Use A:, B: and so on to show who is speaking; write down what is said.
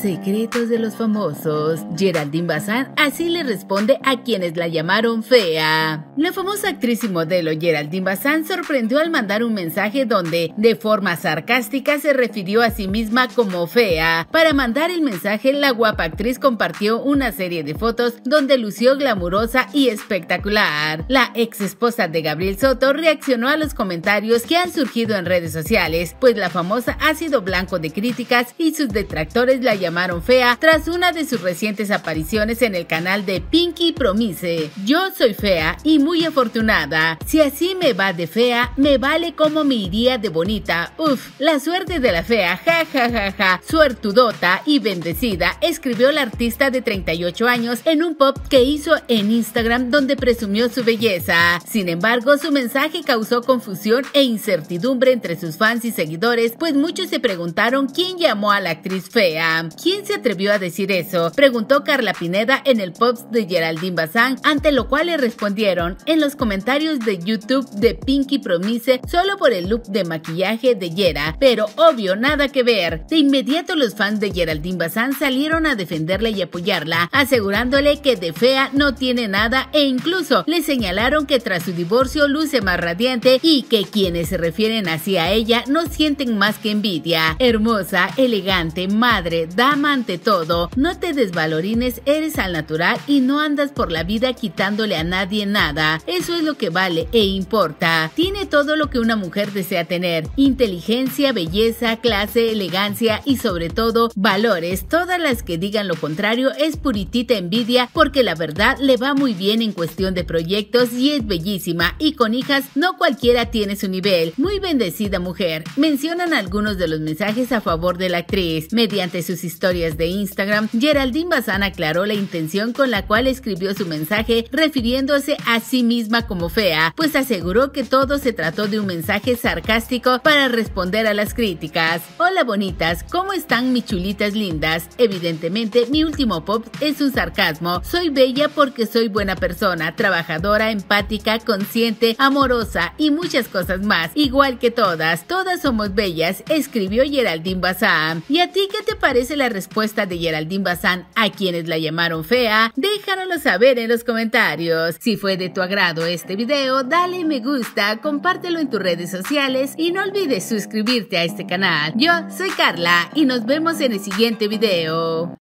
A: Secretos de los famosos. Geraldine Bazán así le responde a quienes la llamaron fea. La famosa actriz y modelo Geraldine Bazán sorprendió al mandar un mensaje donde, de forma sarcástica, se refirió a sí misma como fea. Para mandar el mensaje, la guapa actriz compartió una serie de fotos donde lució glamurosa y espectacular. La ex esposa de Gabriel Soto reaccionó a los comentarios que han surgido en redes sociales, pues la famosa ha sido blanco de críticas y sus detractores la llamaron fea tras una de sus recientes apariciones en el canal de Pinky Promise. Yo soy fea y muy afortunada. Si así me va de fea, me vale como me iría de bonita. Uf, la suerte de la fea, ja ja ja ja, suertudota y bendecida, escribió la artista de 38 años en un post que hizo en Instagram donde presumió su belleza. Sin embargo, su mensaje causó confusión e incertidumbre entre sus fans y seguidores, pues muchos se preguntaron quién llamó a la actriz fea. ¿Quién se atrevió a decir eso?, preguntó Carla Pineda en el post de Geraldine Bazán, ante lo cual le respondieron en los comentarios de YouTube de Pinky Promise solo por el look de maquillaje de Yera, pero obvio nada que ver. De inmediato los fans de Geraldine Bazán salieron a defenderla y apoyarla, asegurándole que de fea no tiene nada e incluso le señalaron que tras su divorcio luce más radiante y que quienes se refieren así a ella no sienten más que envidia. Hermosa, elegante, madre, dama ante todo, no te desvalorines, eres al natural y no andas por la vida quitándole a nadie nada. Eso es lo que vale e importa. Tiene todo lo que una mujer desea tener: inteligencia, belleza, clase, elegancia y sobre todo valores. Todas las que digan lo contrario es puritita envidia, porque la verdad le va muy bien en cuestión de proyectos y es bellísima, y con hijas no cualquiera tiene su nivel. Muy bendecida mujer. Mencionan algunos de los mensajes a favor de la actriz. Mediante sus historias de Instagram, Geraldine Bazán aclaró la intención con la cual escribió su mensaje refiriéndose a sí misma como fea, pues aseguró que todo se trató de un mensaje sarcástico para responder a las críticas. Hola bonitas, ¿cómo están mis chulitas lindas? Evidentemente mi último pop es un sarcasmo. Soy bella porque soy buena persona, trabajadora, empática, consciente, amorosa y muchas cosas más, igual que todas. Todas somos bellas, escribió Geraldine Bazán. ¿Y a ti qué te parece la respuesta de Geraldine Bazán a quienes la llamaron fea? Déjanoslo saber en los comentarios. Si fue de tu agrado este video, dale me gusta, compártelo en tus redes sociales y no olvides suscribirte a este canal. Yo soy Carla y nos vemos en el siguiente video.